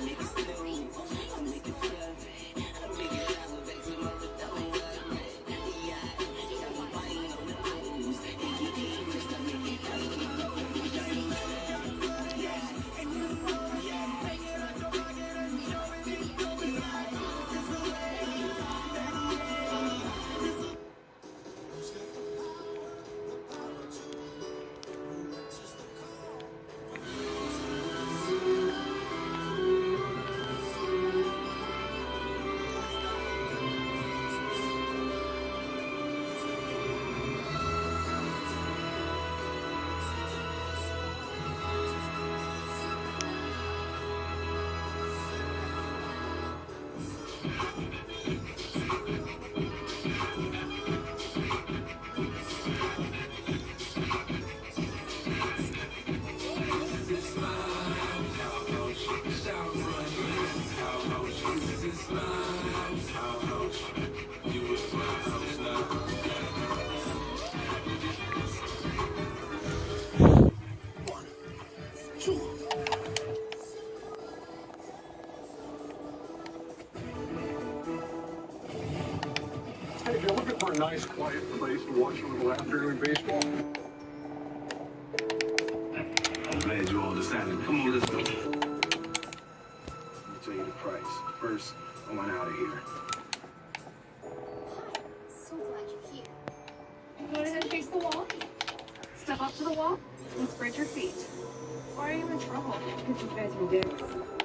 Hey, if you're looking for a nice, quiet place to watch a little afternoon baseball. I'm glad you all decided. Come on, let's go. Let me tell you the price. First, I want out of here. So glad you're here. You want to face the wall? Step up to the wall and spread your feet. Why are you in trouble? Because you guys are dicks.